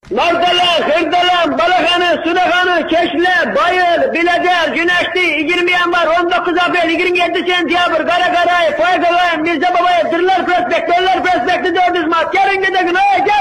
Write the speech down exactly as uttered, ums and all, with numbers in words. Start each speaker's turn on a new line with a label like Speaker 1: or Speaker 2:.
Speaker 1: Nardala, Hırdalan, Balakanı, Sudakanı, Keşle, Bayır, Bilader, Güneşli, yirmi Yanvar, on dokuz April, yirmi yedi Sentyabr, Karakaray, Faydalayım, Mirza Baba'ya, Dırlar Prospekti, Dırlar Prospekti, dört yüz Mart, gelin gidelim, hey gel!